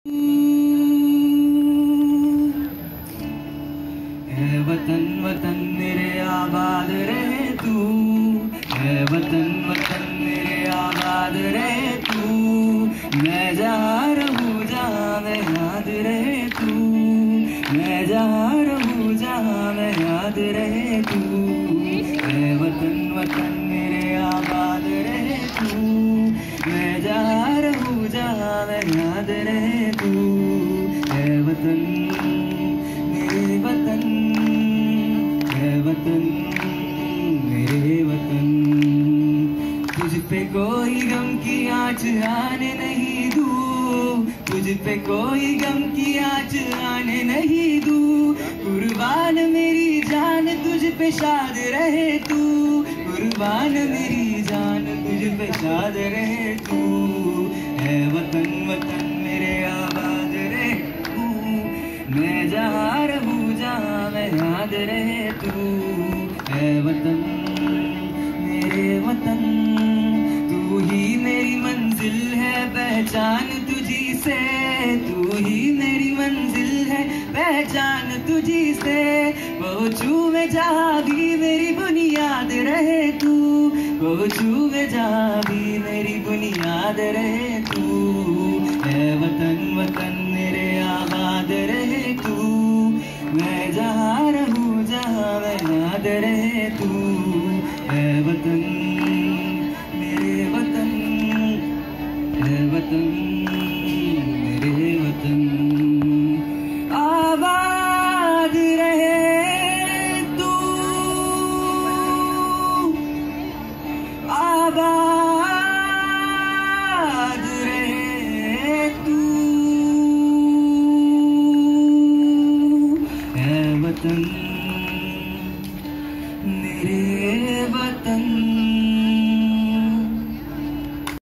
है वतन वतन मेरे आबाद रहे तू, है वतन वतन मेरे आबाद रहे तू, मैं जहाँ रहूँ जहाँ मैं याद रहे तू, मैं जहाँ रहूँ जहाँ मैं याद रहे तू, है वतन वतन मेरे आबाद रहे तू, मैं जहाँ रहूँ जहाँ मैं याद रहे तू, है वतन मेरे वतन, है वतन मेरे वतन, तुझ पे कोई गम की आँच आने नहीं दूँ, तुझ पे कोई गम की आँच आने नहीं दूँ, कुर्बान मेरी जान तुझ पे शाद रहे तू, कुर्बान मेरी जान तुझ पे शाद रहे तू, है वतन वतन मेरे आबाद रहे तू, मैं जहाँ रहूँ जहाँ मैं याद रहे तू, है वतन मेरे वतन, तू ही मेरी मंजिल है पहचान तुझी से, तू ही मेरी मंजिल है पहचान तुझी से, पहुँचूं मैं जहाँ भी मेरी बुनियाद रहे तू, पहुँचूं मैं जहाँ भी मेरी बुनियाद रहे तू, है वतन वतन मेरे आबाद रहे तू, मैं जहाँ रहूँ जहाँ मैं याद रहे तू, है वतन मेरे वतन, है वतन मेरे वतन, आबाद रहे तू, आबाद रहे तू, है वतन मेरे वतन।